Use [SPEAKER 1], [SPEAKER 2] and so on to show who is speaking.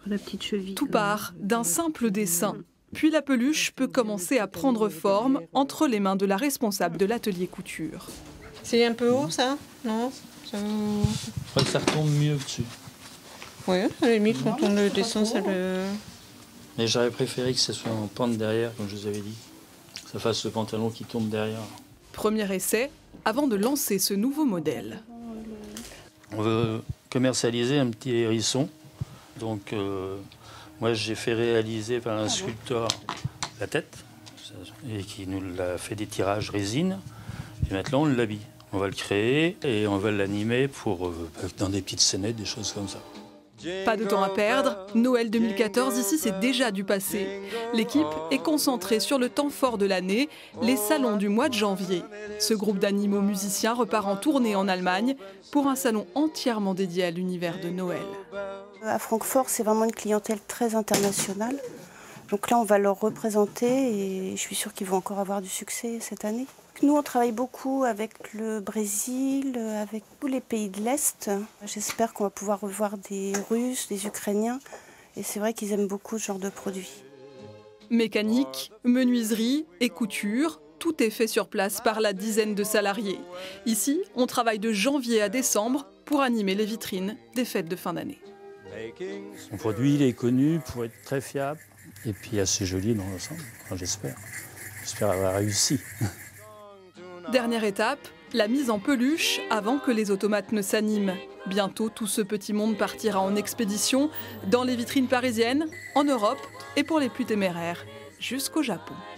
[SPEAKER 1] La petite cheville.
[SPEAKER 2] Tout part d'un simple dessin. Puis la peluche peut commencer à prendre forme entre les mains de la responsable de l'atelier couture.
[SPEAKER 3] C'est un peu haut ça? Non ça...
[SPEAKER 4] Ça retombe mieux dessus.
[SPEAKER 3] Oui, à la limite, quand on le descend, ça le...
[SPEAKER 4] Mais j'aurais préféré que ça soit en pente derrière, comme je vous avais dit. Que ça fasse le pantalon qui tombe derrière.
[SPEAKER 2] Premier essai avant de lancer ce nouveau modèle.
[SPEAKER 4] On veut commercialiser un petit hérisson. Donc, moi, j'ai fait réaliser par un sculpteur la tête, et qui nous l'a fait des tirages résine. Et maintenant, on l'habille. On va le créer et on va l'animer pour dans des petites scénettes, des choses comme ça.
[SPEAKER 2] Pas de temps à perdre, Noël 2014 ici c'est déjà du passé. L'équipe est concentrée sur le temps fort de l'année, les salons du mois de janvier. Ce groupe d'animaux musiciens repart en tournée en Allemagne pour un salon entièrement dédié à l'univers de Noël.
[SPEAKER 5] À Francfort, c'est vraiment une clientèle très internationale. Donc là, on va leur représenter et je suis sûre qu'ils vont encore avoir du succès cette année. Nous, on travaille beaucoup avec le Brésil, avec tous les pays de l'Est. J'espère qu'on va pouvoir revoir des Russes, des Ukrainiens. Et c'est vrai qu'ils aiment beaucoup ce genre de produits.
[SPEAKER 2] Mécanique, menuiserie et couture, tout est fait sur place par la dizaine de salariés. Ici, on travaille de janvier à décembre pour animer les vitrines des fêtes de fin d'année.
[SPEAKER 4] Son produit, il est connu pour être très fiable et puis assez joli dans l'ensemble, enfin, j'espère. J'espère avoir réussi.
[SPEAKER 2] Dernière étape, la mise en peluche avant que les automates ne s'animent. Bientôt, tout ce petit monde partira en expédition dans les vitrines parisiennes, en Europe et pour les plus téméraires, jusqu'au Japon.